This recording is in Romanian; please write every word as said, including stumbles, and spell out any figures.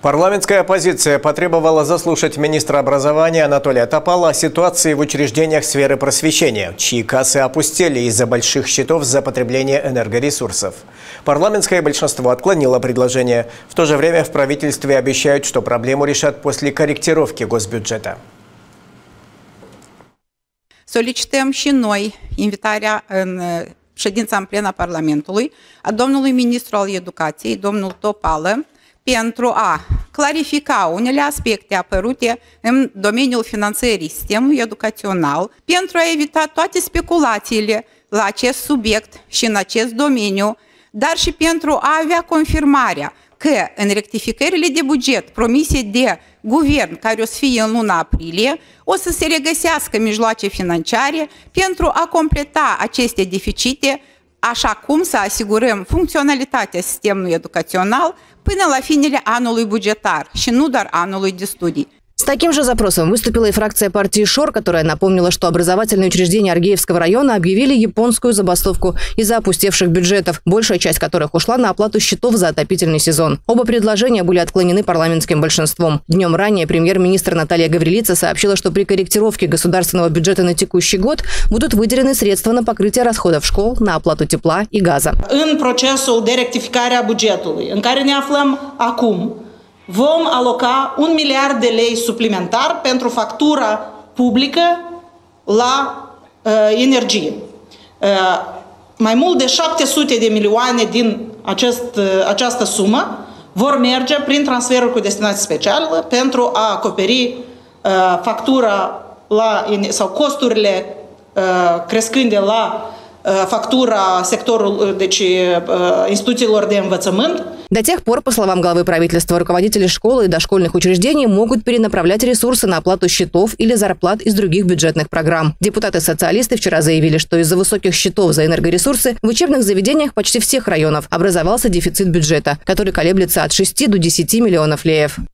Парламентская оппозиция потребовала заслушать министра образования Анатолия Топала о ситуации в учреждениях сферы просвещения, чьи кассы опустели из-за больших счетов за потребление энергоресурсов. Парламентское большинство отклонило предложение. В то же время в правительстве обещают, что проблему решат после корректировки госбюджета. Solicităm și noi invitarea în ședința în plena Parlamentului a domnului ministru al Educației, domnul Topală, pentru a clarifica unele aspecte apărute în domeniul finanțării sistemului educațional, pentru a evita toate speculațiile la acest subiect și în acest domeniu, dar și pentru a avea confirmarea că în rectificările de buget promise de guvern, care o să fie în luna aprilie, o să se regăsească mijloace financiare pentru a completa aceste deficite, așa cum să asigurăm funcționalitatea sistemului educațional până la finele anului bugetar și nu doar anului de studii. С таким же запросом выступила и фракция партии ШОР, которая напомнила, что образовательные учреждения Аргеевского района объявили японскую забастовку из-за опустевших бюджетов, большая часть которых ушла на оплату счетов за отопительный сезон. Оба предложения были отклонены парламентским большинством. Днем ранее премьер-министр Наталья Гаврилица сообщила, что при корректировке государственного бюджета на текущий год будут выделены средства на покрытие расходов школ, на оплату тепла и газа. În procesul de rectificare a bugetului, în care ne aflăm acum, vom aloca un miliard de lei suplimentar pentru factura publică la uh, energie. Uh, mai mult de șapte sute de milioane din acest, uh, această sumă vor merge prin transferuri cu destinație specială pentru a acoperi uh, factura la, sau costurile uh, crescânde la uh, factura sectorul, deci, uh, instituțiilor de învățământ. До тех пор, по словам главы правительства, руководители школы и дошкольных учреждений могут перенаправлять ресурсы на оплату счетов или зарплат из других бюджетных программ. Депутаты-социалисты вчера заявили, что из-за высоких счетов за энергоресурсы в учебных заведениях почти всех районов образовался дефицит бюджета, который колеблется от шести до десяти миллионов леев.